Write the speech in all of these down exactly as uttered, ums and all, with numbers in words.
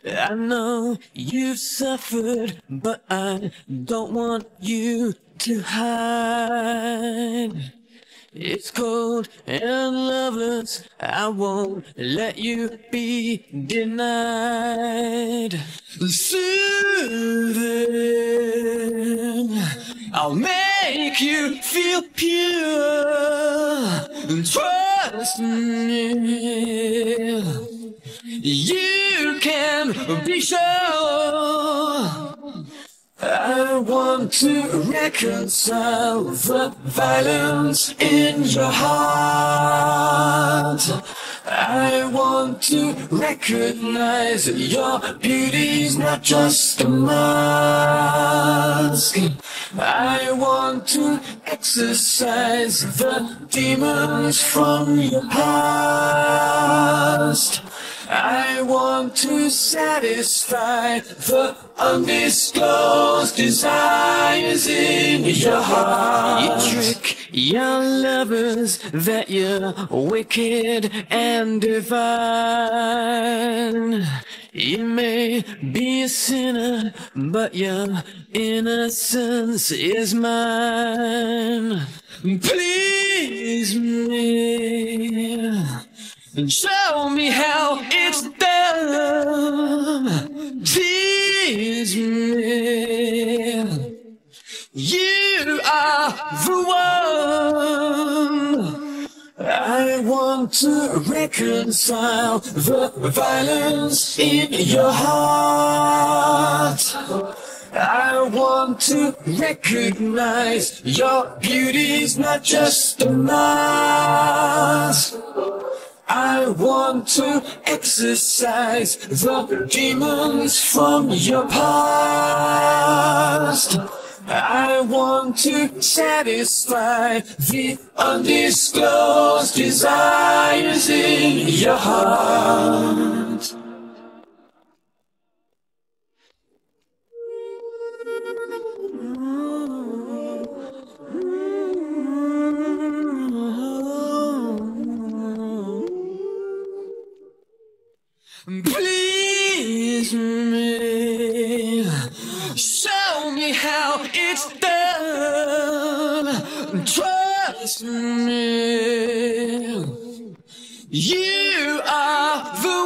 I know you've suffered, but I don't want you to hide. It's cold and loveless, I won't let you be denied. Soothing, I'll make you feel pure. Trust me, you can be sure. I want to reconcile the violence in your heart. I want to recognize your beauty's not just a mask. I want to exorcise the demons from your past. I want to satisfy the undisclosed desires in your heart. You trick your lovers that you're wicked and divine. You may be a sinner, but your innocence is mine. Please me, and show me how it's done. Tease me, you are the one. I want to reconcile the violence in your heart. I want to recognize your beauty's not just a mask. I want to exorcise the demons from your past. I want to satisfy the undisclosed desires in your heart. Please me, show me how it's done. Trust me, you are the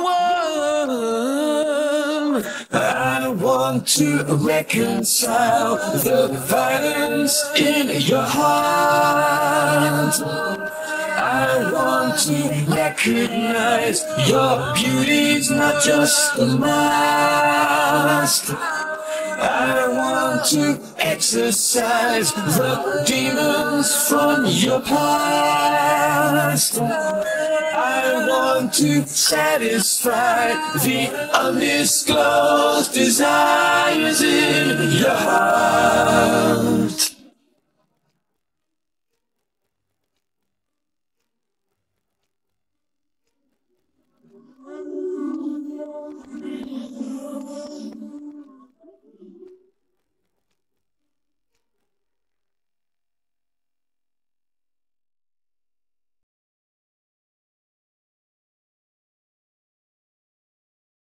one. I want to reconcile the violence in your heart. I want to recognize your beauty's not just a mask. I want to exorcise the demons from your past. I want to satisfy the undisclosed desires in your heart.